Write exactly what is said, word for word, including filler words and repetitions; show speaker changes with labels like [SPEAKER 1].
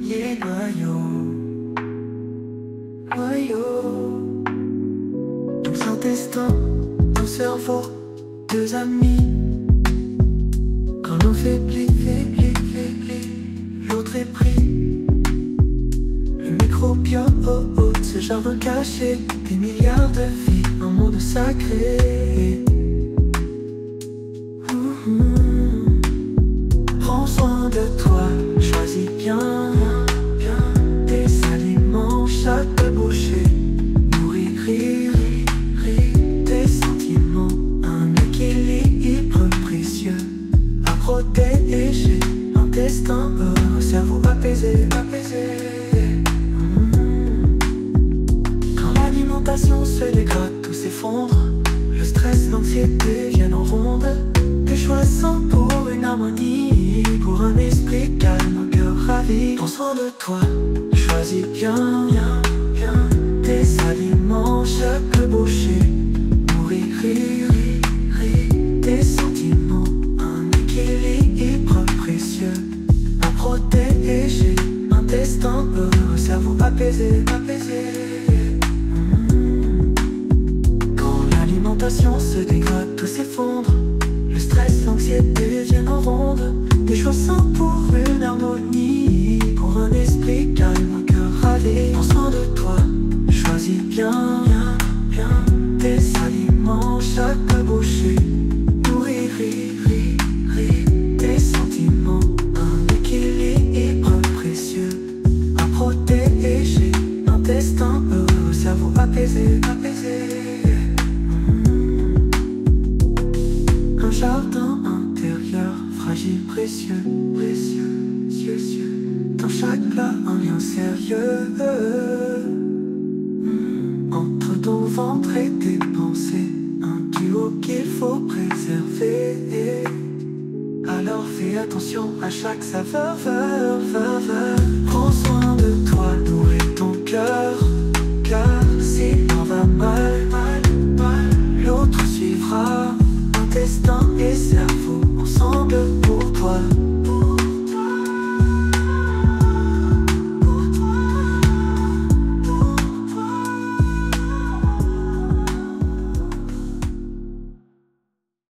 [SPEAKER 1] premier noyau. Noyau. Ton intestin, ton cerveau, deux amis. Quand l'on faiblit, faiblit, faiblit, l'autre est pris. Le microbiome, oh oh, ce jardin caché, des milliards de vies, un monde sacré. Mmh. Prends soin de toi, choisis bien, bien tes aliments, chaque bouchée. Nourrir, rire, rire, tes sentiments, un équilibre précieux à protéger. Intestin, oh, cerveau apaisé, apaisé. Mmh. Quand l'alimentation se dégrade, tout s'effondre. Le stress, l'anxiété viennent en ronde. Des choix sains pour une harmonie, pour un esprit calme, un cœur ravi. Prends soin de toi, choisis bien, bien, bien tes aliments, chaque bouchée. Nourrir, rire, rire, tes sentiments, un équilibre précieux à protéger. Intestin, oh, cerveau apaisé, apaisé. Mmh. Quand l'alimentation se dégrade, tout s'effondre. Le stress, l'anxiété viennent en ronde. Des choix sains pour une harmonie, pour un esprit calme, un cœur ravi. Prends soin de toi, choisis bien, bien, bien tes aliments, chaque bouchée. Nourrir, rire, rire, rire, tes sentiments, un équilibre précieux à protéger. Intestin, oh, cerveau apaisé, apaisé. Un jardin intérieur, fragile, précieux, précieux, cieux, cieux. Dans chaque plat, un lien sérieux. Mmh. Entre ton ventre et tes pensées, un duo qu'il faut préserver. Alors fais attention à chaque saveur, saveur, saveur. Prends soin de toi, nourris ton cœur.